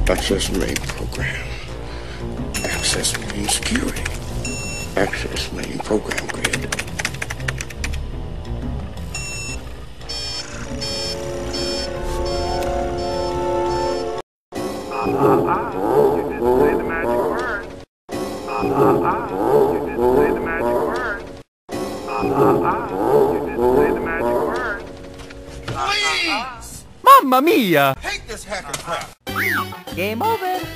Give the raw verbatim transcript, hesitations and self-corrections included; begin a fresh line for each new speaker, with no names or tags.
Access main program. Access main security. Access main program grid.
Ah, ah, ah, you didn't say the magic word. Ah, ah, ah, you didn't say the magic word. Ah, ah, ah, you didn't say the magic word.
Please!
Mamma mia!
Hate this hacker crap!
Game over.